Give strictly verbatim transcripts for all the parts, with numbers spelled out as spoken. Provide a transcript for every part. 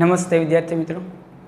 નમસ્તે વિદ્યાર્થી મિત્રો,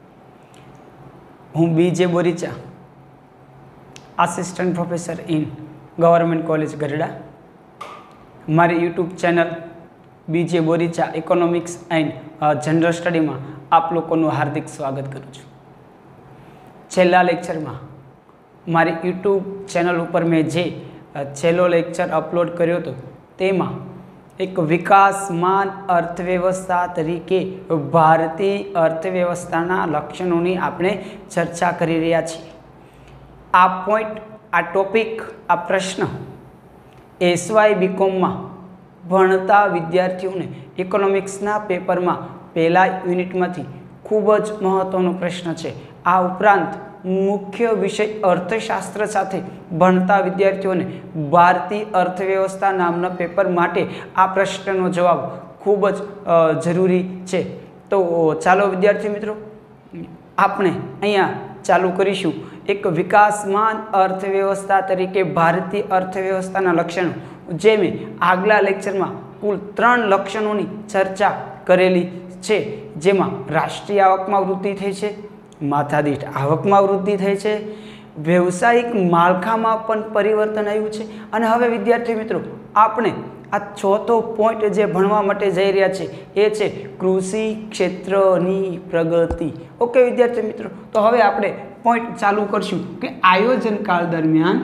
હું B J Boricha, assistant professor in government college Gadhada. મારી YouTube channel B J Boricha economics and general સ્ટડીમાં આપ લોકોનું હાર્દિક સ્વાગત કરું છું. છેલ્લા લેક્ચરમાં મારી યુટ્યુબ ચેનલ ઉપર મેં જે છેલ્લો લેક્ચર અપલોડ કર્યો હતો તેમાં એક વિકાસમાન અર્થવ્યવસ્થા તરીકે ભારતીય અર્થવ્યવસ્થાના લક્ષણોની આપણે ચર્ચા કરી રહ્યા છીએ. આ પોઈન્ટ, આ ટોપિક, આ પ્રશ્ન એસવાય બીકોમમાં ભણતા વિદ્યાર્થીઓને ઇકોનોમિક્સના પેપરમાં પહેલા યુનિટમાંથી ખૂબ જ મહત્ત્વનો પ્રશ્ન છે. આ ઉપરાંત મુખ્ય વિષય અર્થશાસ્ત્ર સાથે ભણતા વિદ્યાર્થીઓને ભારતીય અર્થવ્યવસ્થા નામના પેપર માટે આ પ્રશ્નનો જવાબ ખૂબ જ જરૂરી છે. તો ચાલો વિદ્યાર્થી મિત્રો, આપણે અહીંયા ચાલુ કરીશું એક વિકાસમાન અર્થવ્યવસ્થા તરીકે ભારતીય અર્થવ્યવસ્થાના લક્ષણો, જે મેં આગલા લેક્ચરમાં કુલ ત્રણ લક્ષણોની ચર્ચા કરેલી છે. જેમાં રાષ્ટ્રીય આવકમાં વૃદ્ધિ થઈ છે, માથાદીઠ આવકમાં વૃદ્ધિ થઈ છે, વ્યવસાયિક માળખામાં પણ પરિવર્તન આવ્યું છે, અને હવે વિદ્યાર્થી મિત્રો આપણે આ ચોથો પોઈન્ટ જે ભણવા માટે જઈ રહ્યા છે એ છે કૃષિ ક્ષેત્રની પ્રગતિ. ઓકે વિદ્યાર્થી મિત્રો, તો હવે આપણે પોઈન્ટ ચાલુ કરશું કે આયોજન કાળ દરમિયાન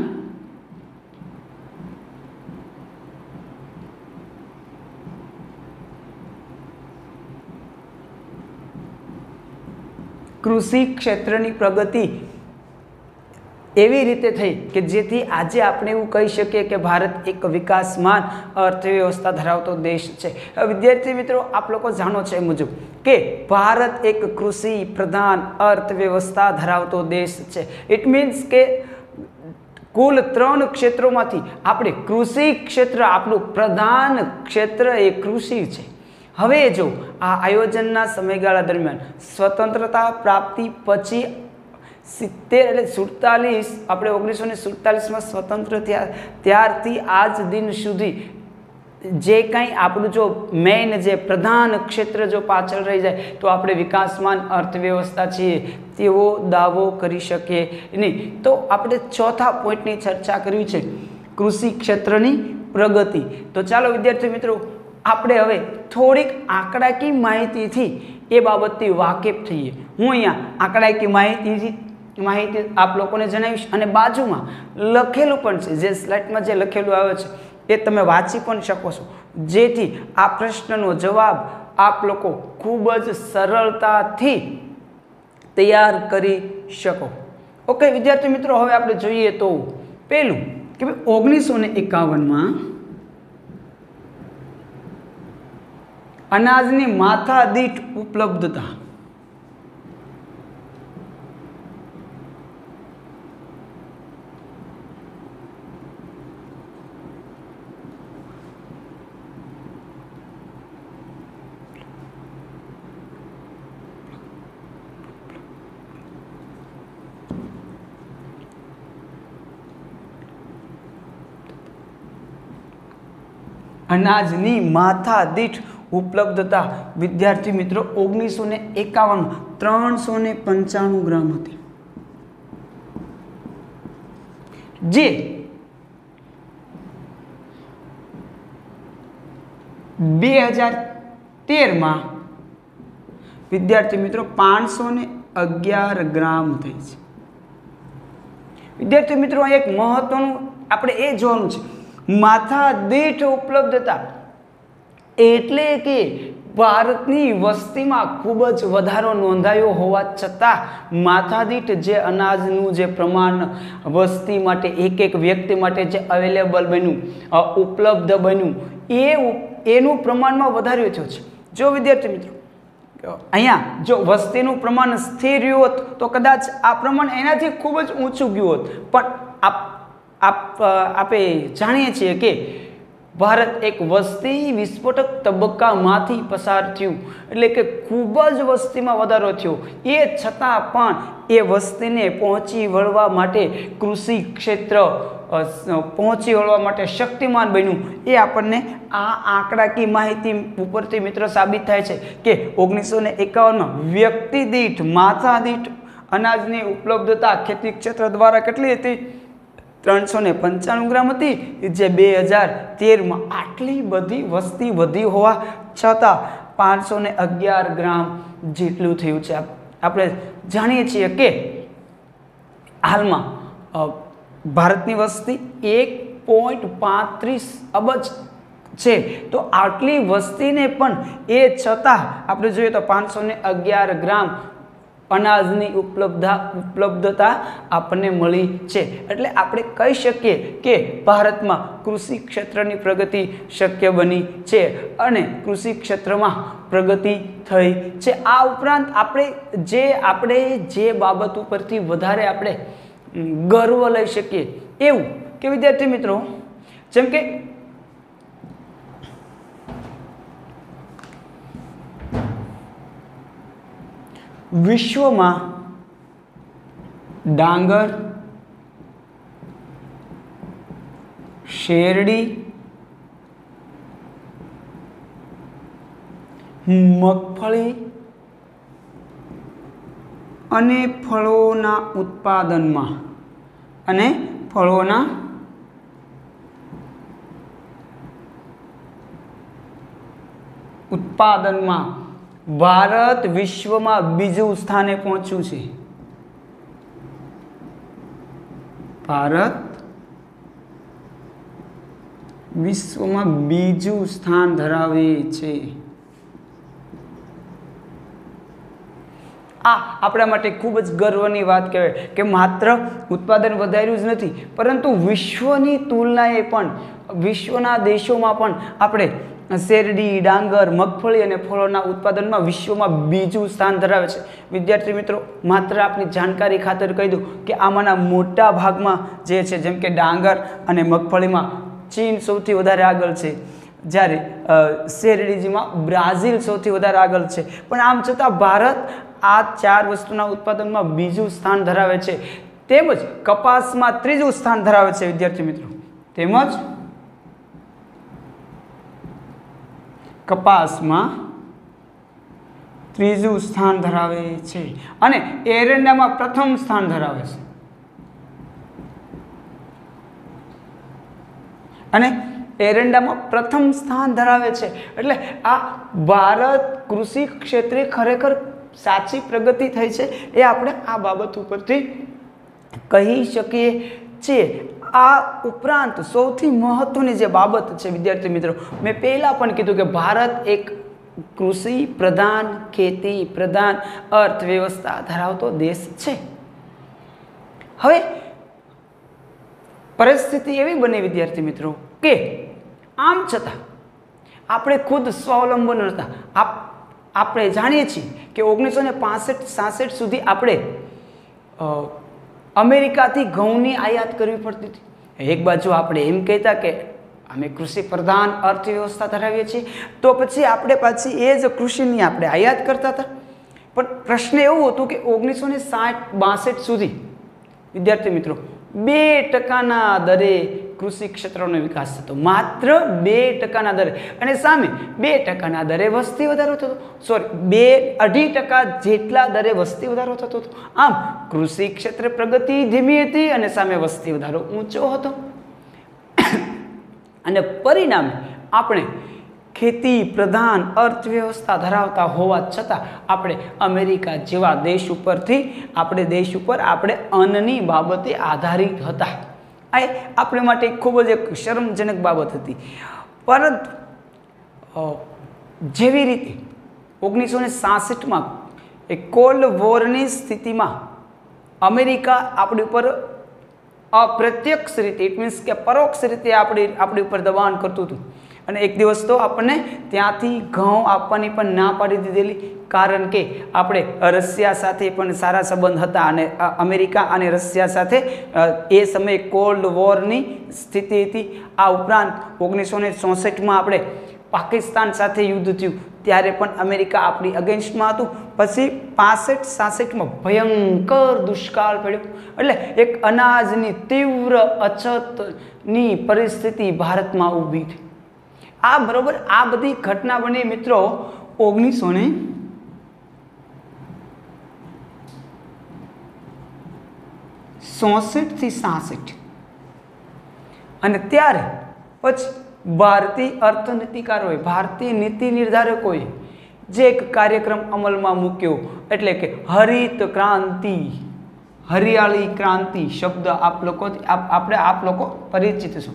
કૃષિ ક્ષેત્રની પ્રગતિ એવી રીતે થઈ કે જેથી આજે આપણે એવું કહી શકીએ કે ભારત એક વિકાસમાન અર્થવ્યવસ્થા ધરાવતો દેશ છે. વિદ્યાર્થી મિત્રો, આપ લોકો જાણો છો એ મુજબ કે ભારત એક કૃષિ પ્રધાન અર્થવ્યવસ્થા ધરાવતો દેશ છે. ઇટ મીન્સ કે કુલ ત્રણ ક્ષેત્રોમાંથી આપણે કૃષિ ક્ષેત્ર, આપણું પ્રધાન ક્ષેત્ર એ કૃષિ છે. હવે જો આ આયોજનના સમયગાળા દરમિયાન સ્વતંત્રતા પ્રાપ્તિ પછી સિત્તેર એટલે સુડતાલીસ આપણે ઓગણીસો ને સુડતાલીસમાં સ્વતંત્ર થયા ત્યારથી આજ દિન સુધી જે કંઈ આપણું જો મેઇન જે પ્રધાન ક્ષેત્ર જો પાછળ રહી જાય તો આપણે વિકાસમાન અર્થવ્યવસ્થા છીએ તેવો દાવો કરી શકીએ નહીં. તો આપણે ચોથા પોઈન્ટની ચર્ચા કરવી છે, કૃષિ ક્ષેત્રની પ્રગતિ. તો ચાલો વિદ્યાર્થી મિત્રો, આપણે હવે થોડીક આંકડાકીય માહિતીથી એ બાબતથી વાકેફ થઈએ. હું અહીંયા આંકડાકીય માહિતીથી માહિતી આપ લોકોને જણાવીશ, અને બાજુમાં લખેલું પણ છે, જે સ્લાઇડમાં જે લખેલું આવે છે એ તમે વાંચી પણ શકો છો, જેથી આ પ્રશ્નનો જવાબ આપ લોકો ખૂબ જ સરળતાથી તૈયાર કરી શકો. ઓકે વિદ્યાર્થી મિત્રો, હવે આપણે જોઈએ તો પહેલું કે ભાઈ ઓગણીસો ને એકાવનમાં અનાજની માથાદીઠ ઉપલબ્ધતા અનાજની માથાદીઠ ઉપલબ્ધતા વિદ્યાર્થી મિત્રો ઓગણીસો ને એકાવન ત્રણસો ને પંચાણું ગ્રામ હતી, જે બે હજાર તેરમાં વિદ્યાર્થી મિત્રો પાંચસો ને અગિયાર ગ્રામ થઈ છે. વિદ્યાર્થી મિત્રો, એક મહત્વનું આપણે એ જોવાનું છે, માથાદીઠ ઉપલબ્ધતા એટલે કે ભારતની વસ્તીમાં ખૂબ જ વધારો નોંધાયો હોવા છતાં માથાદીઠ જે અનાજનું જે પ્રમાણ વસ્તી માટે એક એક વ્યક્તિ માટે જે અવેલેબલ બન્યું, ઉપલબ્ધ બન્યું, એ એનું પ્રમાણમાં વધારો થયો છે. જો વિદ્યાર્થી મિત્રો અહીંયા જો વસ્તીનું પ્રમાણ સ્થિર રહ્યું હોત તો કદાચ આ પ્રમાણ એનાથી ખૂબ જ ઊંચું ગયું હોત, પણ આપ આપ આપણે જાણીએ છીએ કે ભારત એક વસ્તી વિસ્ફોટક તબક્કામાંથી પસાર થયું, એટલે કે ખૂબ જ વસ્તીમાં વધારો થયો, એ છતાં પણ એ વસ્તીને પહોંચી વળવા માટે કૃષિ ક્ષેત્ર પહોંચી વળવા માટે શક્તિમાન બન્યું. એ આપણને આ આંકડાકીય માહિતી ઉપરથી મિત્રો સાબિત થાય છે કે ઓગણીસો ને એકાવનમાં વ્યક્તિ દીઠ માથા દીઠ અનાજની ઉપલબ્ધતા ખેતી ક્ષેત્ર દ્વારા કેટલી હતી? ત્રણસો ને પંચાણું ગ્રામ હતી, જે બે હજાર તેરમાં આટલી બધી વસ્તી વધી હોવા છતાં પાંચસો ને અગિયાર ગ્રામ જેટલું થયું છે. આપણે જાણીએ છીએ કે હાલમાં ભારતની વસ્તી એક પોઈન્ટ પાંત્રીસ અબજ છે, તો આટલી વસ્તીને પણ એ છતાં આપણે જોઈએ તો પાંચસો ને અગિયાર ગ્રામ અનાજની ઉપલબ્ધતા ઉપલબ્ધતા આપણને મળી છે. એટલે આપણે કહી શકીએ કે ભારતમાં કૃષિ ક્ષેત્રની પ્રગતિ શક્ય બની છે અને કૃષિ ક્ષેત્રમાં પ્રગતિ થઈ છે. આ ઉપરાંત આપણે જે આપણે જે બાબત ઉપરથી વધારે આપણે ગર્વ લઈ શકીએ એવું કે વિદ્યાર્થી મિત્રો, જેમ કે વિશ્વમાં ડાંગર, શેરડી, મગફળી અને ફળોના ઉત્પાદનમાં અને ફળોના ઉત્પાદનમાં ભારત વિશ્વમાં બીજું સ્થાને પહોંચ્યું છે. ભારત વિશ્વમાં બીજું સ્થાન ધરાવે છે. આ આપણા માટે ખૂબ જ ગર્વની વાત કહેવાય કે માત્ર ઉત્પાદન વધાર્યું જ નથી, પરંતુ વિશ્વની તુલનાએ પણ વિશ્વના દેશોમાં પણ આપણે શેરડી, ડાંગર, મગફળી અને ફળોના ઉત્પાદનમાં વિશ્વમાં બીજું સ્થાન ધરાવે છે. વિદ્યાર્થી મિત્રો, માત્ર આપની જાણકારી ખાતર કહી દઉં કે આમાંના મોટા ભાગમાં જે છે, જેમ કે ડાંગર અને મગફળીમાં ચીન સૌથી વધારે આગળ છે, જ્યારે શેરડીજીમાં બ્રાઝિલ સૌથી વધારે આગળ છે. પણ આમ છતાં ભારત આ ચાર વસ્તુના ઉત્પાદનમાં બીજું સ્થાન ધરાવે છે. તેમજ કપાસમાં ત્રીજું સ્થાન ધરાવે છે વિદ્યાર્થી મિત્રો. તેમજ કપાસમાં ત્રીજું સ્થાન ધરાવે છે અને એરંડામાં પ્રથમ સ્થાન ધરાવે છે. અને એરંડામાં પ્રથમ સ્થાન ધરાવે છે. એટલે આ ભારત કૃષિ ક્ષેત્રે ખરેખર સાચી પ્રગતિ થઈ છે એ આપણે આ બાબત ઉપરથી કહી શકીએ છીએ. આ ઉપરાંત સૌથી મહત્વની જે બાબત છે વિદ્યાર્થી મિત્રો, મેં પહેલાં પણ કીધું કે ભારત એક કૃષિ પ્રધાન, ખેતી પ્રધાન અર્થવ્યવસ્થા ધરાવતો દેશ છે. હવે પરિસ્થિતિ એવી બની વિદ્યાર્થી મિત્રો કે આમ છતાં આપણે ખુદ સ્વાવલંબન હતા. આપ આપણે જાણીએ છીએ કે ઓગણીસો ને પાસઠ સાસઠ સુધી આપણે અમેરિકાથી ઘઉંની આયાત કરવી પડતી હતી. એક બાજુ આપણે એમ કહેતા કે અમે કૃષિ પ્રધાન અર્થવ્યવસ્થા ધરાવીએ છીએ, તો પછી આપણે પાછી એ જ કૃષિની આપણે આયાત કરતા હતા. પણ પ્રશ્ન એવું હતું કે ઓગણીસો ને સાઠ બાસઠ સુધી વિદ્યાર્થી મિત્રો બે ટકાના દરે કૃષિ ક્ષેત્રનો વિકાસ થતો, માત્ર બે ટકાના દરે, અને સામે બે ટકાના દરે વસ્તી વધારો થતો, સોરી બે અઢી ટકા જેટલા દરે વસ્તી વધારો થતો હતો. આમ કૃષિ ક્ષેત્રે પ્રગતિ ધીમી હતી અને સામે વસ્તી વધારો ઊંચો હતો. અને પરિણામે આપણે ખેતી પ્રધાન અર્થવ્યવસ્થા ધરાવતા હોવા છતાં આપણે અમેરિકા જેવા દેશ ઉપરથી આપણે દેશ ઉપર આપણે અન્નની બાબતે આધારિત હતા. આ આપણે માટે ખૂબ જ એક શરમજનક બાબત હતી. પરંતુ જેવી રીતે ઓગણીસો ને સાસઠમાં એ કોલ્ડ વોરની સ્થિતિમાં અમેરિકા આપણી ઉપર અપ્રત્યક્ષ રીતે, ઇટ મીન્સ કે પરોક્ષ રીતે આપણી આપણી ઉપર દબાણ કરતું હતું અને એક દિવસ તો આપણને ત્યાંથી ઘઉં આપવાની પણ ના પાડી દીધેલી, કારણ કે આપણે રશિયા સાથે પણ સારા સંબંધ હતા અને અમેરિકા અને રશિયા સાથે એ સમયે કોલ્ડ વોરની સ્થિતિ હતી. આ ઉપરાંત ઓગણીસો ને ચોસઠમાં આપણે પાકિસ્તાન સાથે યુદ્ધ થયું ત્યારે પણ અમેરિકા આપણી અગેન્સ્ટમાં હતું. પછી પાસઠ સાસઠમાં ભયંકર દુષ્કાળ પડ્યો, એટલે એક અનાજની તીવ્ર અછતની પરિસ્થિતિ ભારતમાં ઊભી થઈ. આ બરોબર આ બધી ઘટના બની મિત્રો ઓગણીસો ને ચોસઠ થી સાસઠ, અને ત્યારે પછી ભારતીય અર્થનીતિકારોએ, ભારતીય નીતિ નિર્ધારકોએ જે એક કાર્યક્રમ અમલમાં મૂક્યો, એટલે કે હરિત ક્રાંતિ, હરિયાળી ક્રાંતિ શબ્દ આપ લોકો આપણે આપ લોકો પરિચિત છો.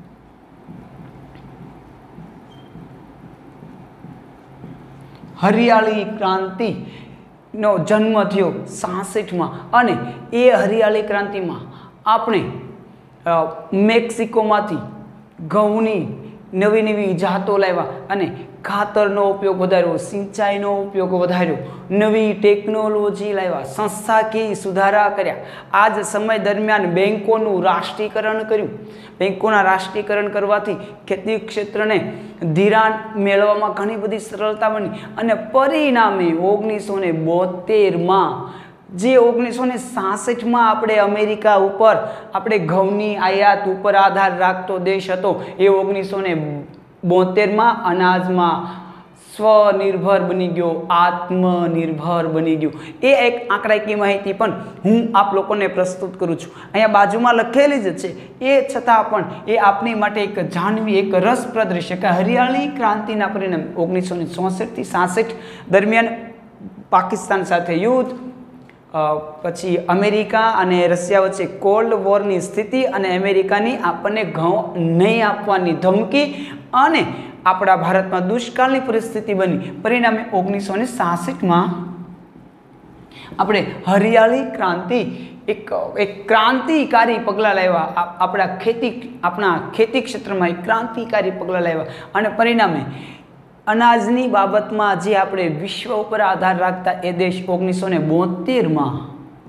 હરિયાળી ક્રાંતિ નો જન્મ થયો સાસઠમાં, અને એ હરિયાળી ક્રાંતિમાં આપણે મેક્સિકોમાંથી ઘઉંની નવી નવી જાતો લાવ્યા અને ખાતરનો ઉપયોગ વધાર્યો, સિંચાઈનો ઉપયોગ વધાર્યો, નવી ટેકનોલોજી લાવ્યા, સંસ્થાકીય સુધારા કર્યા. આ જ સમય દરમિયાન બેન્કોનું રાષ્ટ્રીયકરણ કર્યું. બેન્કોના રાષ્ટ્રીયકરણ કરવાથી ખેતી ક્ષેત્રને ધિરાણ મેળવવામાં ઘણી બધી સરળતા બની, અને પરિણામે ઓગણીસો ને બોતેરમાં જે ઓગણીસો ને સાસઠમાં આપણે અમેરિકા ઉપર આપણે ઘઉંની આયાત ઉપર આધાર રાખતો દેશ હતો, એ ઓગણીસો ને બોતેરમાં અનાજમાં સ્વનિર્ભર બની ગયો, આત્મનિર્ભર બની ગયો. એ એક આંકડાકીય માહિતી પણ હું આપ લોકોને પ્રસ્તુત કરું છું. અહીંયા બાજુમાં લખેલી જ છે, એ છતાં પણ એ આપણી માટે એક જાણવી એક રસપ્રદ રહેશે કે હરિયાળી ક્રાંતિના પરિણામે ઓગણીસો ને ચોસઠ થી સાસઠ દરમિયાન પાકિસ્તાન સાથે યુદ્ધ, પછી અમેરિકા અને રશિયા વચ્ચે કોલ્ડ વોરની સ્થિતિ, અને અમેરિકાની આપણને ઘઉં નહીં આપવાની ધમકી, અને આપણા ભારતમાં દુષ્કાળની પરિસ્થિતિ બની. પરિણામે ઓગણીસો ને સાસઠમાં આપણે હરિયાળી ક્રાંતિ એક એક ક્રાંતિકારી પગલાં લાવ્યા. આપણા ખેતી આપણા ખેતી ક્ષેત્રમાં એક ક્રાંતિકારી પગલાં લાવ્યા, અને પરિણામે અનાજની બાબતમાં જે આપણે વિશ્વ ઉપર આધાર રાખતા એ દેશ ઓગણીસો ને બોતેરમાં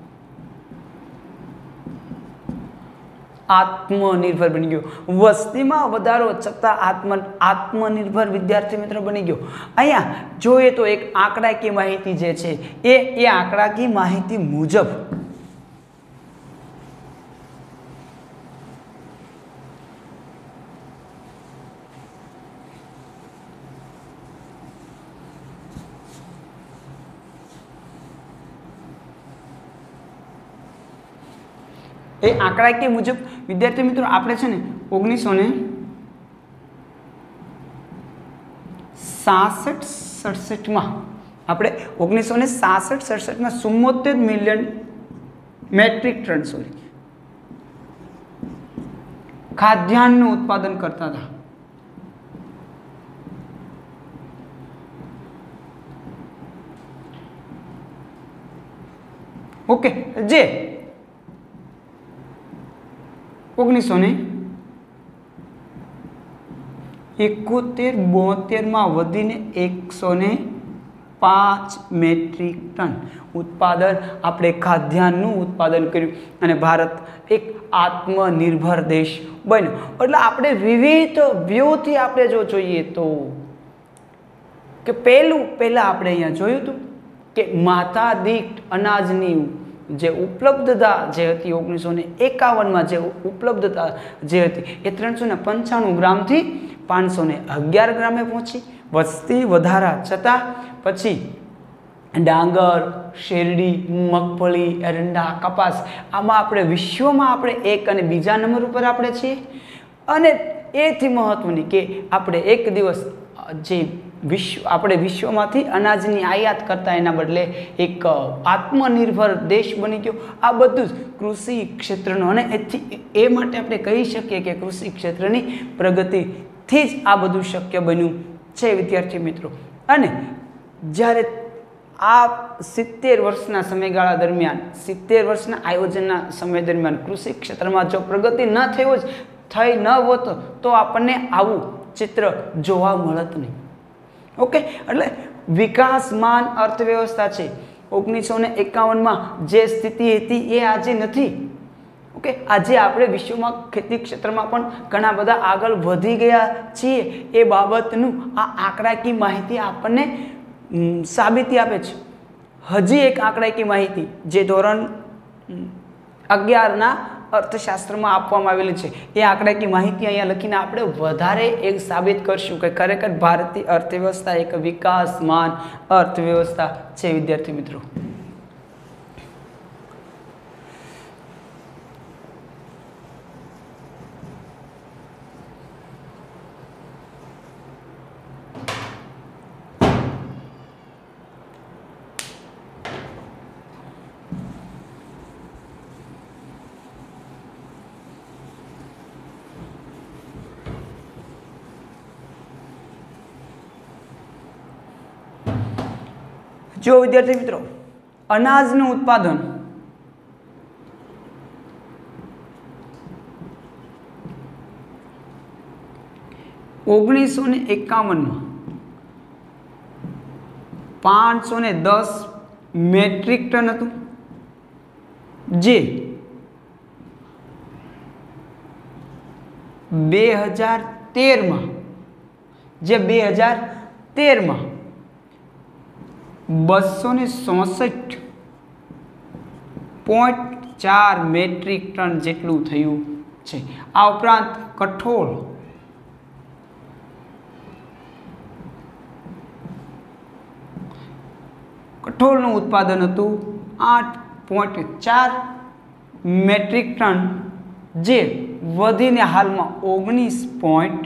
આત્મનિર્ભર બની ગયો. વસ્તીમાં વધારો છતાં આત્મ આત્મનિર્ભર વિદ્યાર્થી મિત્રો બની ગયો. અહીંયા જોઈએ તો એક આંકડાકીય માહિતી જે છે એ એ આંકડાકીય માહિતી મુજબ એ આંકડાકીય મુજબ વિદ્યાર્થી મિત્રો આપણે છે ને ઓગણીસો ને સાસઠ સડસઠમાં આપણે ઓગણીસો ને સાસઠ સડસઠમાં ચુમ્મોતેર મિલિયન મેટ્રિક ટન સોરી ખાદ્યાન્નનું ઉત્પાદન કરતા હતા. ઓકે, જે ઓગણીસો ને એકોતેર બોતેરમાં વધીને એકસો ને પાંચ મેટ્રિક ટન ઉત્પાદન આપણે ખાદ્યાન્નનું ઉત્પાદન કર્યું, અને ભારત એક આત્મનિર્ભર દેશ બન્યો. એટલે આપણે વિવિધ વ્યૂહથી આપણે જો જોઈએ તો કે પહેલું પહેલાં આપણે અહીંયા જોયું હતું કે માથાદીઠ અનાજની જે ઉપલબ્ધતા જે હતી ઓગણીસો ને એકાવનમાં જે ઉપલબ્ધતા જે હતી એ ત્રણસો ને પંચાણું ગ્રામથી પાંચસો ને અગિયાર ગ્રામે પહોંચી. વસ્તી વધારા છતાં પછી ડાંગર, શેરડી, મગફળી, એરંડા, કપાસ આમાં આપણે વિશ્વમાં આપણે એક અને બીજા નંબર ઉપર આપણે છીએ. અને એથી મહત્વની કે આપણે એક દિવસ જે વિશ્વ આપણે વિશ્વમાંથી અનાજની આયાત કરતા એના બદલે એક આત્મનિર્ભર દેશ બની ગયો. આ બધું જ કૃષિ ક્ષેત્રનો, અને એથી એ માટે આપણે કહી શકીએ કે કૃષિ ક્ષેત્રની પ્રગતિથી જ આ બધું શક્ય બન્યું છે વિદ્યાર્થી મિત્રો. અને જ્યારે આ સિત્તેર વર્ષના સમયગાળા દરમિયાન સિત્તેર વર્ષના આયોજનના સમય દરમિયાન કૃષિ ક્ષેત્રમાં જો પ્રગતિ ન થઈ હોય થઈ ન હોત તો આપણને આવું ચિત્ર જોવા મળત નહીં. ઓકે, એટલે વિકાસમાન અર્થવ્યવસ્થા છે ઓગણીસો ને એકાવનમાં જે સ્થિતિ હતી એ આજે નથી. ઓકે, આજે આપણે વિશ્વમાં ખેતી ક્ષેત્રમાં પણ ઘણા બધા આગળ વધી ગયા છીએ એ બાબતનું આ આંકડાકીય માહિતી આપણને સાબિતી આપે છે. હજી એક આંકડાકીય માહિતી જે ધોરણ અગિયારના અર્થશાસ્ત્રમાં આપવામાં આવેલી છે એ આંકડાકીય માહિતી અહીંયા લખીને આપણે વધારે એક સાબિત કરશું કે ખરેખર ભારતીય અર્થવ્યવસ્થા એક વિકાસમાન અર્થવ્યવસ્થા છે. વિદ્યાર્થી મિત્રો, જો વિદ્યાર્થી મિત્રો, અનાજનું ઉત્પાદન ઓગણીસો ને એકાવનમાં પાંચસો ને દસ મેટ્રિક ટન હતું, જે બે હજાર તેરમાં જે બે હજાર તેરમાં બસો ને ચોસઠ પોઈન્ટ ચાર મેટ્રિક ટન જેટલું થયું છે. આ ઉપરાંત કઠોળ કઠોળનું ઉત્પાદન હતું આઠ પોઈન્ટ ચાર મેટ્રિક ટન, જે વધીને હાલમાં ઓગણીસ પોઈન્ટ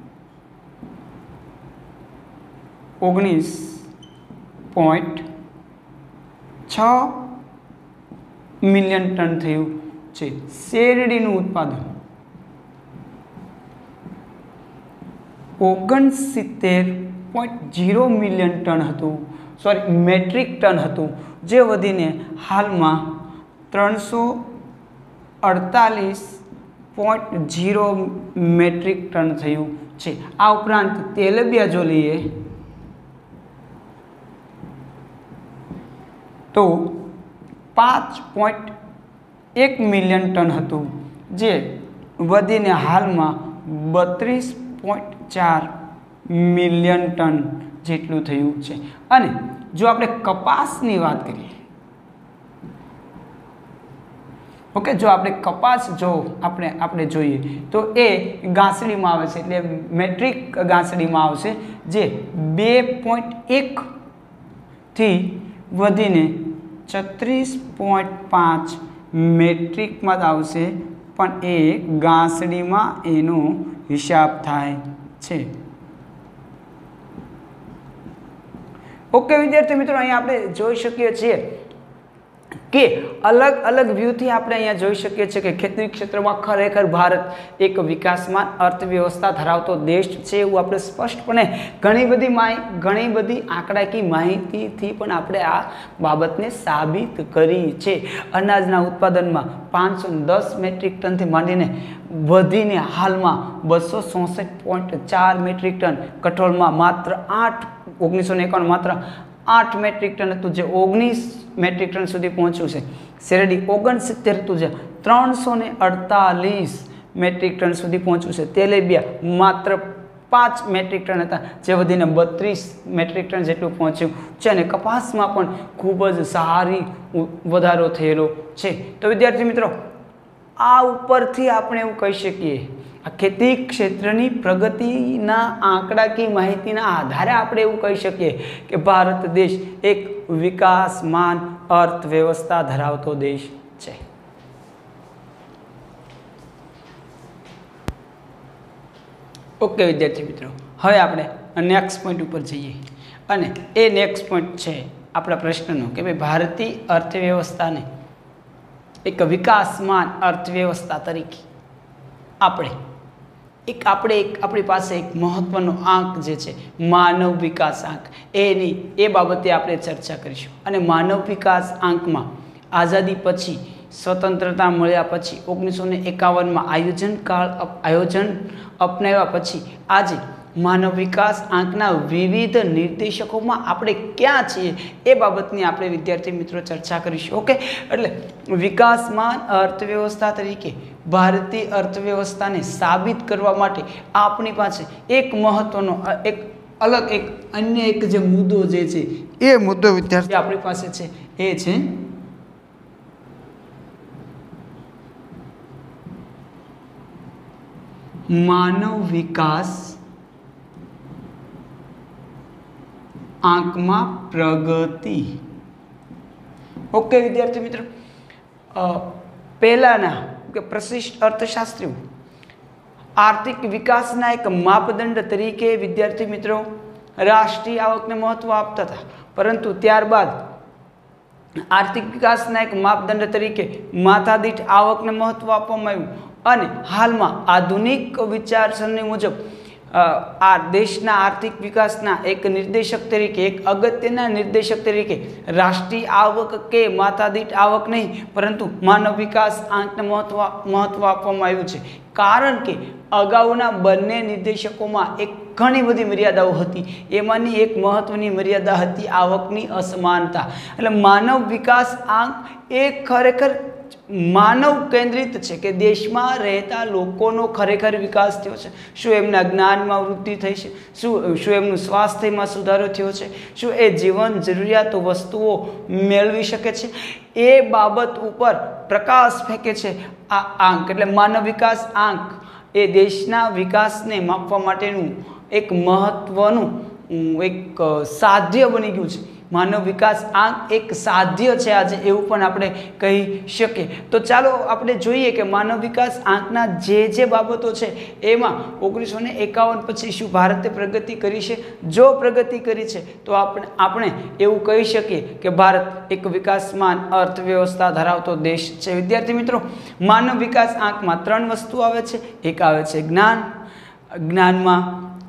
ઓગણીસ પોઈન્ટ છ મિલિયન ટન થયું છે. શેરડીનું ઉત્પાદન ઓગણસિત્તેર પોઈન્ટ ઝીરો મિલિયન ટન હતું, સોરી મેટ્રિક ટન હતું, જે વધીને હાલમાં ત્રણસો અડતાલીસ પોઈન્ટ ઝીરો મેટ્રિક ટન થયું છે. આ ઉપરાંત તેલબિયા જો લઈએ તો પાંચ પોઈન્ટ એક મિલિયન ટન હતું, જે વધીને હાલમાં બત્રીસ પોઈન્ટ ચાર મિલિયન ટન જેટલું થયું છે. અને જો આપણે કપાસની વાત કરીએ, ઓકે, જો આપણે કપાસ જો આપણે આપણે જોઈએ તો એ ગાંસડીમાં આવે છે, એટલે મેટ્રિક ગાંસડીમાં આવશે, જે બે પોઈન્ટ એક થી વધીને છત્રીસ પોઈન્ટ પાંચ મેટ્રિકમાં આવશે, પણ એ ગાંસડીમાં એનો હિસાબ થાય છે. ઓકે વિદ્યાર્થી મિત્રો, અહીંયા આપણે જોઈ શકીએ છીએ કે અલગ અલગ વ્યૂથી આપણે અહીંયા જોઈ શકીએ છીએ કે ખેતી ક્ષેત્રમાં ખરેખર ભારત એક વિકાસમાન અર્થવ્યવસ્થા ધરાવતો દેશ છે એવું આપણે સ્પષ્ટપણે ઘણી બધી માહિતી ઘણી બધી આંકડાકીય માહિતીથી પણ આપણે આ બાબતને સાબિત કરી છે. અનાજના ઉત્પાદનમાં પાંચસો દસ મેટ્રિક ટનથી માંડીને વધીને હાલમાં બસો ચોસઠ પોઈન્ટ ચાર મેટ્રિક ટન, કઠોળમાં માત્ર આઠ ઓગણીસો ને એકાવન માત્ર આઠ મેટ્રિક ટન હતું, જે ઓગણીસ મેટ્રિક ટન સુધી પહોંચ્યું છે. શેરડી ઓગણસિત્તેર હતું, જે ત્રણસો ને અડતાલીસ મેટ્રિક ટન સુધી પહોંચ્યું છે. તેલેબિયા માત્ર પાંચ મેટ્રિક ટન હતા, જે વધીને બત્રીસ મેટ્રિક ટન જેટલું પહોંચ્યું છે. અને કપાસમાં પણ ખૂબ જ સારી વધારો થયેલો છે. તો વિદ્યાર્થી મિત્રો, આ ઉપરથી આપણે એવું કહી શકીએ, આ ખેતી ક્ષેત્રની પ્રગતિના આંકડાકીય માહિતીના આધારે આપણે એવું કહી શકીએ કે ભારત દેશ એક વિકાસમાન અર્થવ્યવસ્થા ધરાવતો દેશ છે. ઓકે વિદ્યાર્થી મિત્રો, હવે આપણે નેક્સ્ટ પોઈન્ટ ઉપર જઈએ, અને એ નેક્સ્ટ પોઈન્ટ છે આપણા પ્રશ્નનો કે ભાઈ ભારતીય અર્થવ્યવસ્થાને એક વિકાસમાન અર્થવ્યવસ્થા તરીકે આપણે એક આપણે એક આપણી પાસે એક મહત્વનો આંક જે છે માનવ વિકાસ આંક, એની એ બાબતે આપણે ચર્ચા કરીશું. અને માનવ વિકાસ આંકમાં આઝાદી પછી સ્વતંત્રતા મળ્યા પછી ઓગણીસો ને એકાવનમાં આયોજન કાળ આયોજન અપનાવ્યા પછી આજે માનવ વિકાસ આંકના વિવિધ નિર્દેશકોમાં આપણે ક્યાં છીએ એ બાબતની આપણે વિદ્યાર્થી મિત્રો ચર્ચા કરીશું. ઓકે, એટલે વિકાસમાન અર્થવ્યવસ્થા તરીકે ભારતીય અર્થવ્યવસ્થાને સાબિત કરવા માટે આપણી પાસે એક મહત્વનો એક અલગ એક અન્ય એક જે મુદ્દો જે છે એ મુદ્દો વિદ્યાર્થી આપણી પાસે છે એ છે માનવ વિકાસ આંકમાં પ્રગતિ. ઓકે વિદ્યાર્થી મિત્રો, પહેલાના કે પ્રશિષ્ટ અર્થશાસ્ત્રીઓ આર્થિક વિકાસના એક માપદંડ તરીકે વિદ્યાર્થી મિત્રો રાષ્ટ્રીય આવકને મહત્વ આપતા હતા, પરંતુ ત્યારબાદ આર્થિક વિકાસના એક માપદંડ તરીકે માથાદીઠ આવકને મહત્વ આપવામાં આવ્યું અને હાલમાં આધુનિક વિચારસરણી મુજબ આ દેશના આર્થિક વિકાસના એક નિર્દેશક તરીકે એક અગત્યના નિર્દેશક તરીકે રાષ્ટ્રીય આવક કે માથાદીઠ આવક નહીં પરંતુ માનવ વિકાસ આંકને મહત્વ મહત્વ આપવામાં આવ્યું છે. કારણ કે અગાઉના બંને નિર્દેશકોમાં એક ઘણી બધી મર્યાદાઓ હતી. એમાંની એક મહત્વની મર્યાદા હતી આવકની અસમાનતા. એટલે માનવ વિકાસ આંક એ ખરેખર માનવ કેન્દ્રિત છે કે દેશમાં રહેતા લોકોનો ખરેખર વિકાસ થયો છે. શું એમના જ્ઞાનમાં વૃદ્ધિ થઈ છે? શું શું એમનું સ્વાસ્થ્યમાં સુધારો થયો છે? શું એ જીવન જરૂરિયાતો વસ્તુઓ મેળવી શકે છે? એ બાબત ઉપર પ્રકાશ ફેંકે છે આ આંક. એટલે માનવ વિકાસ આંક એ દેશના વિકાસને માપવા માટેનું એક મહત્વનું એક સાધ્ય બની ગયું છે. માનવ વિકાસ આંક એક સાધ્ય છે આજે, એવું પણ આપણે કહી શકીએ. તો ચાલો આપણે જોઈએ કે માનવ વિકાસ આંકના જે જે બાબતો છે એમાં ઓગણીસો ને એકાવન પછી શું ભારતે પ્રગતિ કરી છે? જો પ્રગતિ કરી છે તો આપણે આપણે એવું કહી શકીએ કે ભારત એક વિકાસમાન અર્થવ્યવસ્થા ધરાવતો દેશ છે. વિદ્યાર્થી મિત્રો, માનવ વિકાસ આંકમાં ત્રણ વસ્તુ આવે છે. એક આવે છે જ્ઞાન. જ્ઞાનમાં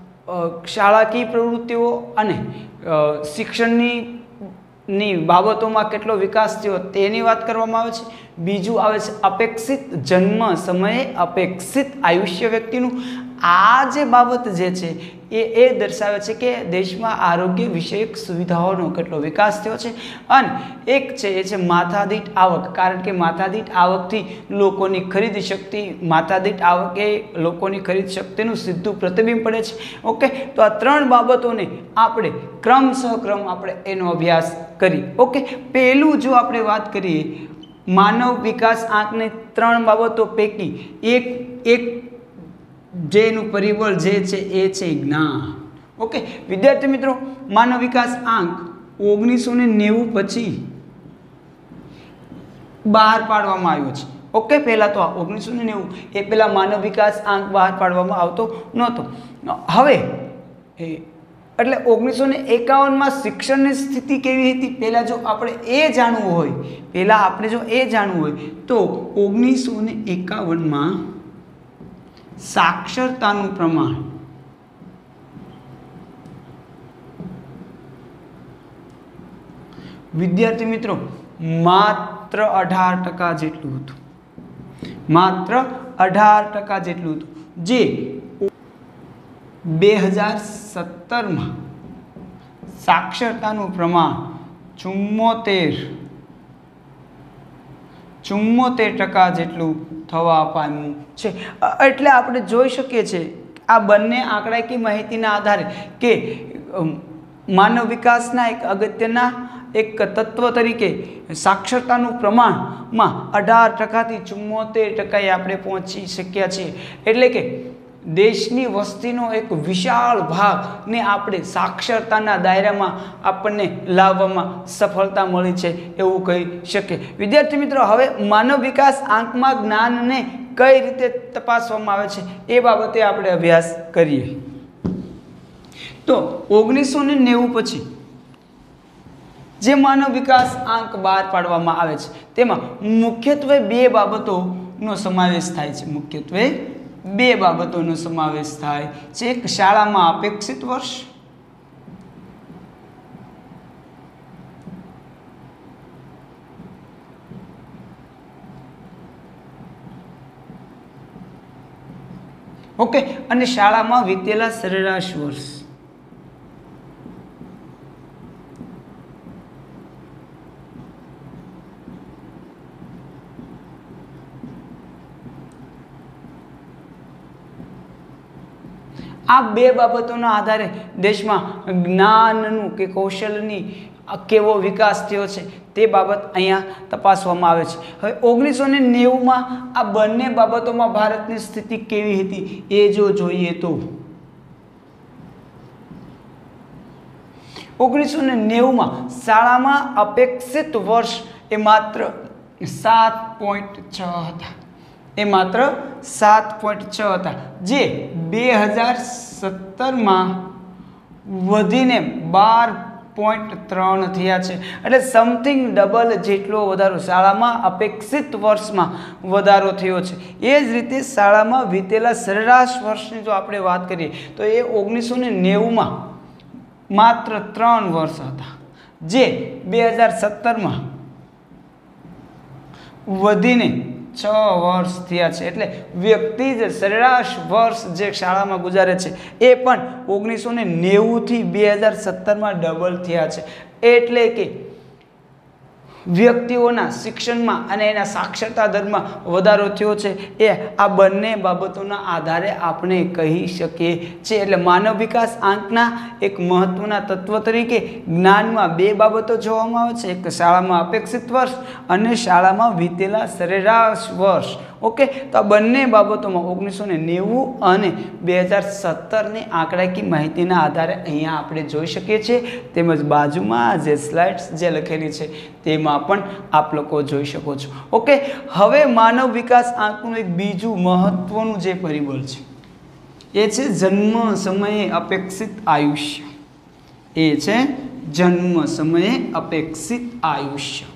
શાળાકીય પ્રવૃત્તિઓ અને શિક્ષણની ની બાબતોમાં કેટલો વિકાસ થયો તેની વાત કરવામાં આવે છે. બીજું આવે છે અપેક્ષિત જન્મ સમયે અપેક્ષિત આયુષ્ય વ્યક્તિનું. આ જે બાબત જે છે એ એ દર્શાવે છે કે દેશમાં આરોગ્ય વિષયક સુવિધાઓનો કેટલો વિકાસ થયો છે. અને એક છે એ છે માથાદીઠ આવક. કારણ કે માથાદીઠ આવકથી લોકોની ખરીદ શક્તિ માથાદીઠ આવક એ લોકોની ખરીદ શક્તિનું સીધું પ્રતિબિંબ પડે છે. ઓકે, તો આ ત્રણ બાબતોને આપણે ક્રમશઃ ક્રમ આપણે એનો અભ્યાસ કરી. ઓકે, પહેલું જો આપણે વાત કરીએ માનવ વિકાસ આંકની ત્રણ બાબતો પૈકી એક એક જેનું પરિબળ જે છે એ છે જ્ઞાન. ઓકે વિદ્યાર્થી મિત્રો, માનવ વિકાસ આંક ઓગણીસો ને નેવું પછી બહાર પાડવામાં આવ્યો છે. ઓકે, પહેલાં તો આ ઓગણીસો ને નેવું એ પહેલાં માનવ વિકાસ આંક બહાર પાડવામાં આવતો નહોતો. હવે એ એટલે ઓગણીસો ને એકાવનમાં શિક્ષણની સ્થિતિ કેવી હતી પહેલાં જો આપણે એ જાણવું હોય પહેલાં આપણે જો એ જાણવું હોય તો ઓગણીસો ને એકાવનમાં સાક્ષરતાનું પ્રમાણ વિદ્યાર્થી મિત્રો માત્ર અઢાર ટકા જેટલું હતું. માત્ર અઢાર ટકા જેટલું હતું, જે બે હજાર સત્તરમાં સાક્ષરતાનું પ્રમાણ ચુમ્મોતેર ચુમ્મોતેર ટકા જેટલું થવા પામ્યું છે. એટલે આપણે જોઈ શકીએ છીએ આ બંને આંકડાકીય માહિતીના આધારે કે માનવ વિકાસના એક અગત્યના એક તત્વ તરીકે સાક્ષરતાનું પ્રમાણમાં અઢાર ટકાથી ચુમ્મોતેર ટકાએ આપણે પહોંચી શક્યા છીએ. એટલે કે દેશની વસ્તીનો એક વિશાળ ભાગને આપણે સાક્ષરતાના દાયરામાં આપણને લાવવામાં સફળતા મળી છે એવું કહી શકીએ. વિદ્યાર્થી મિત્રો, હવે માનવ વિકાસ આંકમાં જ્ઞાનને કઈ રીતે તપાસવામાં આવે છે એ બાબતે આપણે અભ્યાસ કરીએ. તો ઓગણીસો ને નેવું પછી જે માનવ વિકાસ આંક બહાર પાડવામાં આવે છે તેમાં મુખ્યત્વે બે બાબતોનો સમાવેશ થાય છે. મુખ્યત્વે બે બાબતોનો સમાવેશ થાય છે. એક શાળામાં અપેક્ષિત વર્ષ ઓકે, અને શાળામાં વીતેલા સરેરાશ વર્ષ. આ બે બાબતોના આધારે દેશમાં જ્ઞાનનું કે કૌશલ્યની કેવો વિકાસ થયો છે તે બાબત અહીંયા તપાસવામાં આવે છે. હવે ઓગણીસો ને નેવુંમાં આ બંને બાબતોમાં ભારતની સ્થિતિ કેવી હતી એ જો જોઈએ તો ઓગણીસો ને નેવુંમાં શાળામાં અપેક્ષિત વર્ષ એ માત્ર સાત પોઈન્ટ છ હતા. એ માત્ર સાત પોઈન્ટ છ હતા, જે બે હજાર સત્તરમાં વધીને બાર પોઈન્ટ ત્રણ થયા છે. એટલે સમથિંગ ડબલ જેટલો વધારો શાળામાં અપેક્ષિત વર્ષમાં વધારો થયો છે. એ જ રીતે શાળામાં વીતેલા સરેરાશ વર્ષની જો આપણે વાત કરીએ તો એ ઓગણીસો ને નેવુંમાં માત્ર ત્રણ વર્ષ હતા, જે બે હજાર સત્તરમાં વધીને છ વર્ષ થયા છે. એટલે વ્યક્તિ જે સરેરાશ વર્ષ જે શાળામાં ગુજારે છે એ પણ ઓગણીસો ને નેવુંથી બે હજાર સત્તરમાં ડબલ થયા છે. એટલે કે વ્યક્તિઓના શિક્ષણમાં અને એના સાક્ષરતા દરમાં વધારો થયો છે. એ આ બંને બાબતોના આધારે આપણે કહી શકીએ છીએ. એટલે માનવ વિકાસ આંકના એક મહત્વના તત્વ તરીકે જ્ઞાનમાં બે બાબતો જોવામાં આવે છે, એક શાળામાં અપેક્ષિત વર્ષ અને શાળામાં વીતેલા સરેરાશ વર્ષ. ઓકે, તો આ બંને બાબતોમાં ઓગણીસો ને નેવું અને બે હજાર સત્તરની આંકડાકીય માહિતીના આધારે અહીંયા આપણે જોઈ શકીએ છીએ. તેમજ બાજુમાં જે સ્લાઇડ્સ જે લખેલી છે તેમાં પણ આપ લોકો જોઈ શકો છો. ઓકે, હવે માનવ વિકાસ આંકનું એક બીજું મહત્વનું જે પરિબળ છે એ છે જન્મ સમયે અપેક્ષિત આયુષ્ય. એ છે જન્મ સમયે અપેક્ષિત આયુષ્ય.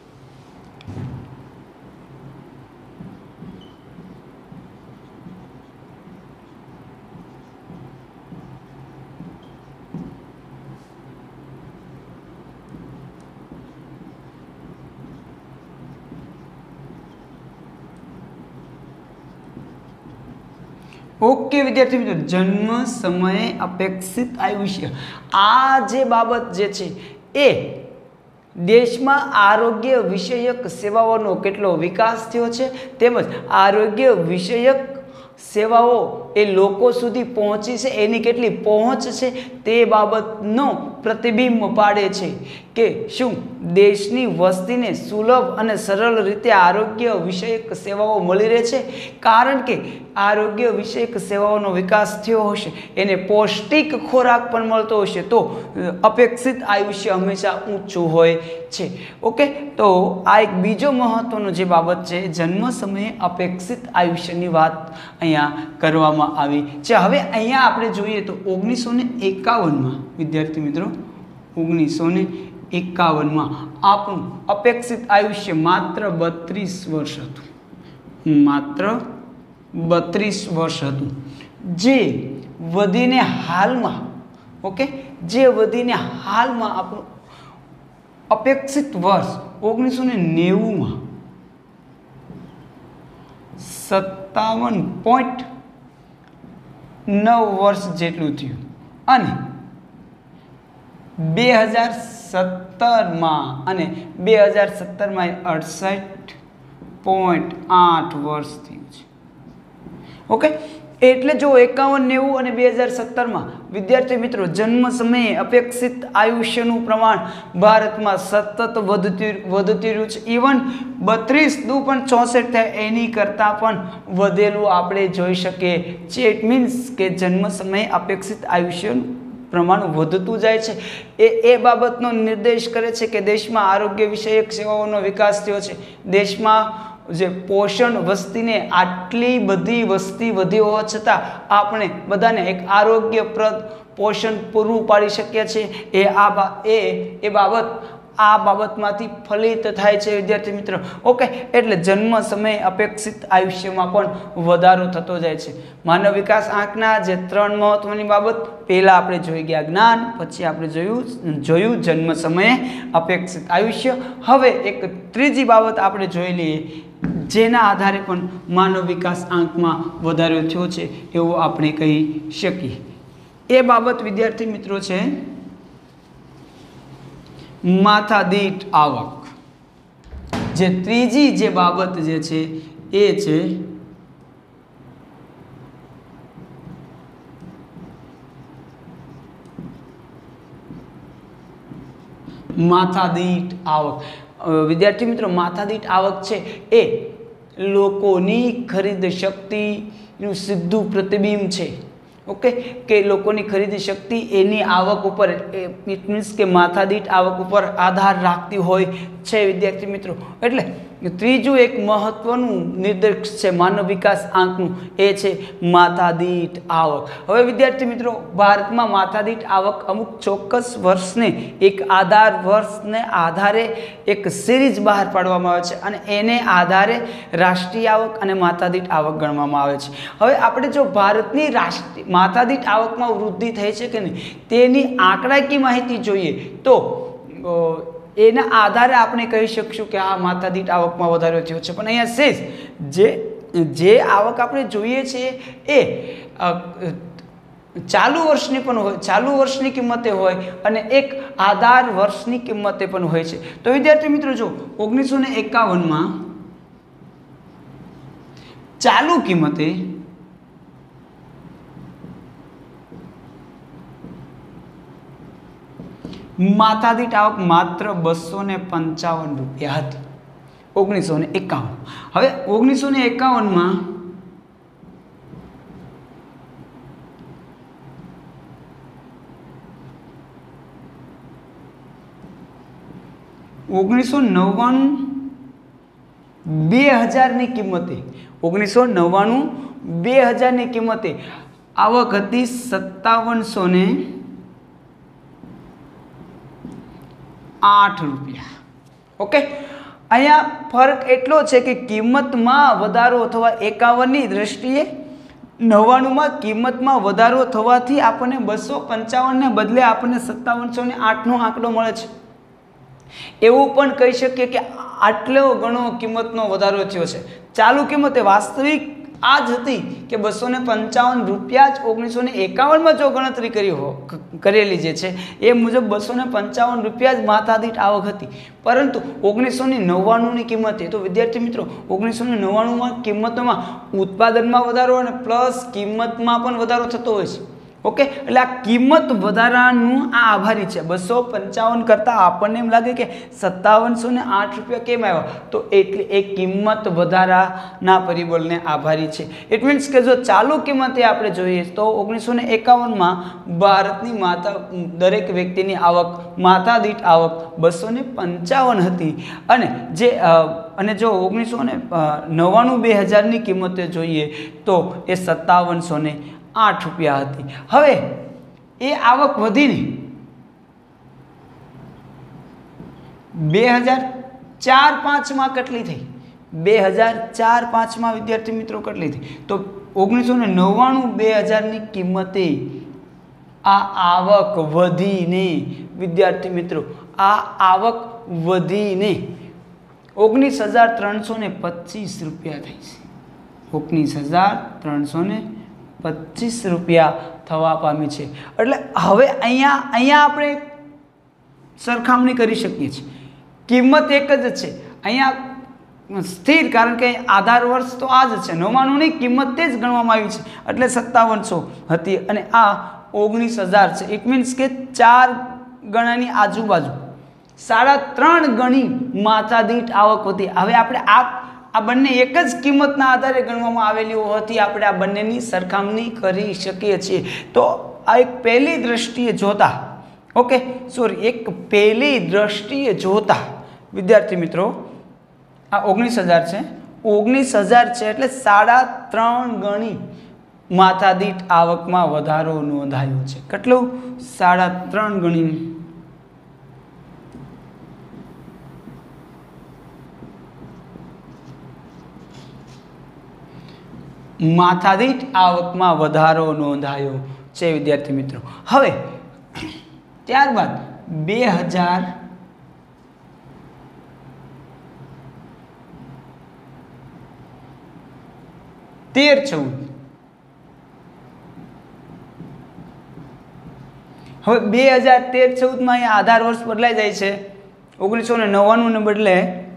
ઓકે વિદ્યાર્થી મિત્રો, જન્મ સમયે અપેક્ષિત આયુષ્ય આ જે બાબત જે છે એ દેશમાં આરોગ્ય વિષયક સેવાઓનો કેટલો વિકાસ થયો છે, તેમજ આરોગ્ય વિષયક સેવાઓ એ લોકો સુધી પહોંચી છે એની કેટલી પહોંચ છે તે બાબતનો પ્રતિબિંબ પાડે છે કે શું દેશની વસ્તીને સુલભ અને સરળ રીતે આરોગ્ય વિષયક સેવાઓ મળી રહે છે. કારણ કે આરોગ્ય વિષયક સેવાઓનો વિકાસ થયો હશે, એને પૌષ્ટિક ખોરાક પણ મળતો હશે, તો અપેક્ષિત આયુષ્ય હંમેશા ઊંચું હોય છે. ઓકે, તો આ એક બીજો મહત્વનો જે બાબત છે જન્મ સમયે અપેક્ષિત આયુષ્યની વાત અહીંયા કરવામાં આવી છે. હવે અહીંયા આપણે જોઈએ તો ઓગણીસો ને એકાવનમાં વિદ્યાર્થી મિત્રો ઓગણીસો ને એકાવનમાં આપણું અપેક્ષિત આયુષ્ય માત્ર બત્રીસ વર્ષ હતું. માત્ર બત્રીસ વર્ષ હતું, જે વધીને હાલમાં ઓકે જે વધીને હાલમાં આપણું અપેક્ષિત વર્ષ ઓગણીસો ને નેવુંમાં સત્તાવન પોઈન્ટ નવ વર્ષ જેટલું થયું અને બે હજાર સત્તરમાં અને બે હજાર સત્તરમાં અડસઠ પોઈન્ટ આઠ વર્ષ થયું છે. ઓકે, એટલે જો એકાવન નેવું અને બે હજાર સત્તરમાં વિદ્યાર્થી મિત્રો જન્મ સમયે અપેક્ષિત આયુષ્યનું પ્રમાણ ભારતમાં સતત વધતી વધતી રહ્યું છે. ઇવન બત્રીસ દુ પણ ચોસઠ થાય એની કરતાં પણ વધેલું આપણે જોઈ શકીએ છીએ. ઇટ મીન્સ કે જન્મ સમયે અપેક્ષિત આયુષ્યનું પ્રમાણ વધતું જાય છે. એ એ બાબતનો નિર્દેશ કરે છે કે દેશમાં આરોગ્ય વિષયક સેવાઓનો વિકાસ થયો છે. દેશમાં જે પોષણ વસ્તીને આટલી બધી વસ્તી વધી હોવા છતાં આપણે બધાને એક આરોગ્યપ્રદ પોષણ પૂરું પાડી શકીએ છીએ. એ આ એ એ બાબત આ બાબતમાંથી ફલિત થાય છે વિદ્યાર્થી મિત્રો. ઓકે, એટલે જન્મ સમયે અપેક્ષિત આયુષ્યમાં પણ વધારો થતો જાય છે. માનવ વિકાસ આંકના જે ત્રણ મહત્વની બાબત, પહેલાં આપણે જોઈ ગયા જ્ઞાન, પછી આપણે જોયું જોયું જન્મ સમયે અપેક્ષિત આયુષ્ય. હવે એક ત્રીજી બાબત આપણે જોઈ લઈએ, જેના આધારે પણ માનવ વિકાસ આંકમાં વધારો થયો છે એવું આપણે કહી શકીએ. એ બાબત વિદ્યાર્થી મિત્રો છે માથાદીઠ આવક. જે ત્રીજી જે બાબત જે છે એ છે માથાદીઠ આવક. વિદ્યાર્થી મિત્રો માથાદીઠ આવક છે એ લોકોની ખરીદ શક્તિનું સીધું પ્રતિબિંબ છે. ઓકે, કે લોકોની ખરીદ શક્તિ એની આવક ઉપર, ઇટ મીન્સ કે માથાદીઠ આવક ઉપર આધાર રાખતી હોય છે વિદ્યાર્થી મિત્રો. એટલે ત્રીજું એક મહત્વનું નિર્દેશ છે માનવ વિકાસ આંકનું, એ છે માથાદીઠ આવક. હવે વિદ્યાર્થી મિત્રો ભારતમાં માથાદીઠ આવક અમુક ચોક્કસ વર્ષને એક આધાર વર્ષને આધારે એક સિરીઝ બહાર પાડવામાં આવે છે અને એને આધારે રાષ્ટ્રીય આવક અને માથાદીઠ આવક ગણવામાં આવે છે. હવે આપણે જો ભારતની રાષ્ટ્રીય માથાદીઠ આવકમાં વૃદ્ધિ થઈ છે કે નહીં તેની આંકડાકીય માહિતી જોઈએ તો એના આધારે આપણે કહી શકશું કે આ માથાદીઠ આવકમાં વધારો થયો છે. પણ અહીંયા સેજ જે જે આવક આપણે જોઈએ છીએ એ ચાલુ વર્ષની પણ હોય, ચાલુ વર્ષની કિંમતે હોય અને એક આધાર વર્ષની કિંમતે પણ હોય છે. તો વિદ્યાર્થી મિત્રો જો ઓગણીસો ને એકાવનમાં ચાલુ કિંમતે માથાદીઠ આવક માત્ર બસો ને પંચાવન રૂપિયા હતી ઓગણીસો ને એકાવન. હવે ઓગણીસો ને એકાવનમાં ઓગણીસો નવ્વાણું બે હજારની કિંમતે ઓગણીસો નવ્વાણું બે હજારની કિંમતે આવક હતી સત્તાવનસો ને આઠ રૂપિયા. ઓકે, અહીંયા ફરક એટલો છે કે કિંમતમાં વધારો થવા એકાવનની દ્રષ્ટિએ નવ્વાણુંમાં કિંમતમાં વધારો થવાથી આપણને બસો પંચાવનને બદલે આપણને સત્તાવનસો ને આઠનો આંકડો મળે છે. એવું પણ કહી શકીએ કે આટલો ઘણો કિંમતનો વધારો થયો છે. ચાલુ કિંમતે વાસ્તવિક આ જ હતી કે બસો ને પંચાવન રૂપિયા જ ઓગણીસો ને એકાવનમાં જો ગણતરી કરી હો કરેલી જે છે એ મુજબ બસો ને પંચાવન રૂપિયા જ માથાદીઠ આવક હતી. પરંતુ ઓગણીસો ને નવ્વાણુંની કિંમતે તો વિદ્યાર્થી મિત્રો ઓગણીસો ને નવ્વાણુંમાં કિંમતોમાં ઉત્પાદનમાં વધારો અને પ્લસ કિંમતમાં પણ વધારો થતો હોય છે. ઓકે, એટલે આ કિંમત વધારાનું આ આભારી છે. બસો પંચાવન કરતાં આપણને એમ લાગે કે સત્તાવનસો ને આઠ રૂપિયા કેમ આવ્યા, તો એટલે એ કિંમત વધારાના પરિબળને આભારી છે. ઇટ મીન્સ કે જો ચાલુ કિંમતે આપણે જોઈએ તો ઓગણીસો ને એકાવનમાં ભારતની માથા દરેક વ્યક્તિની આવક માથાદીઠ આવક બસો ને પંચાવન હતી અને જે અને જો ઓગણીસો ને નવ્વાણું બે હજારની કિંમતે જોઈએ તો એ સત્તાવનસો ને આઠ રૂપિયા હતી. હવે એ આવક વધીને બે હજાર ચાર પાંચમાં કેટલી થઈ? બે હજાર ચાર પાંચમાં વિદ્યાર્થી મિત્રો કેટલી થઈ? તો ઓગણીસો ને નવ્વાણું બે હજારની કિંમતે આ આવક વધીને વિદ્યાર્થી મિત્રો આ આવક વધીને ઓગણીસ હજાર ત્રણસો ને પચીસ રૂપિયા થઈ છે. ઓગણીસ હજાર ત્રણસો ને પચીસ રૂપિયા થવા પામી છે. એટલે હવે અહીંયા અહીંયા આપણે સરખામણી કરી શકીએ છીએ. કિંમત એક જ છે અહીંયા સ્થિર, કારણ કે આધાર વર્ષ તો આ જ છે. નવ્વાણુંની કિંમત તે જ ગણવામાં આવી છે એટલે સત્તાવનસો હતી અને આ ઓગણીસ હજાર છે. ઇટ મીન્સ કે ચાર ગણાની આજુબાજુ સાડા ત્રણ ગણી માથાદીઠ આવક હતી. હવે આપણે આ આ બંને એક જ કિંમતના આધારે ગણવામાં આવેલી હોવાથી આપણે આ બંનેની સરખામણી કરી શકીએ છીએ. તો આ એક પહેલી દ્રષ્ટિએ જોતા ઓકે સોરી એક પહેલી દ્રષ્ટિએ જોતા વિદ્યાર્થી મિત્રો આ ઓગણીસ હજાર છે. ઓગણીસ હજાર છે એટલે સાડા ત્રણ ગણી માથાદીઠ આવકમાં વધારો નોંધાયો છે. કેટલું? સાડા ત્રણ ગણી. માથાદીઠ આવકમાં વધારો નોંધાયો છે વિદ્યાર્થી મિત્રો. હવે ત્યારબાદ બે હજાર તેર ચૌદ હવે બે હજાર તેર ચૌદમાં અહીંયા આધાર વર્ષ બદલાઈ જાય છે. ઓગણીસો ને નવ્વાણું ને બદલે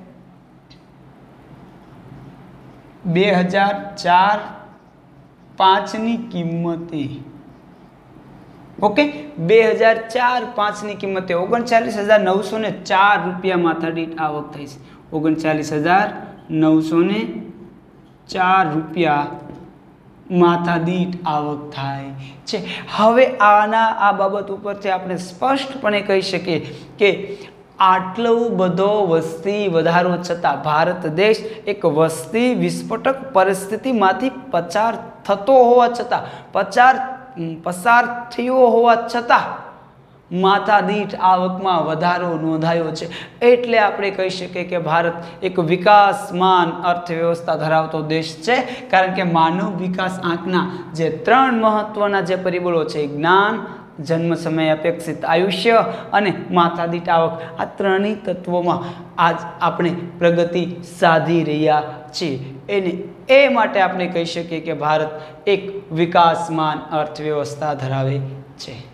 બે હજાર ચાર પાંચની કિંમતે ઓકે બે હજાર ચાર પાંચની કિંમતે ઓગણચાલીસ હજાર નવસો ને ચાર રૂપિયા માથાદીઠ આવક થઈ છે. ઓગણચાલીસ હજાર નવસો ને ચાર રૂપિયા માથાદીઠ આવક થાય છે. હવે આના આ બાબત ઉપરથી આપણે સ્પષ્ટપણે કહી શકીએ કે આટલો બધો વસ્તી વધારો છતાં ભારત દેશ એક વસ્તી વિસ્ફોટક પરિસ્થિતિમાંથી પસાર થતો હોવા છતાં પસાર પસાર થયો હોવા છતાં માથાદીઠ આવકમાં વધારો નોંધાયો છે. એટલે આપણે કહી શકીએ કે ભારત એક વિકાસમાન અર્થવ્યવસ્થા ધરાવતો દેશ છે. કારણ કે માનવ વિકાસ આંકના જે ત્રણ મહત્વના જે પરિબળો છે, જ્ઞાન, જન્મ સમય અપેક્ષિત આયુષ્ય અને માથાદીઠ આવક, આ ત્રણેય તત્વોમાં આજ આપણે પ્રગતિ સાધી રહ્યા છીએ. એને એ માટે આપણે કહી શકીએ કે ભારત એક વિકાસમાન અર્થવ્યવસ્થા ધરાવે છે.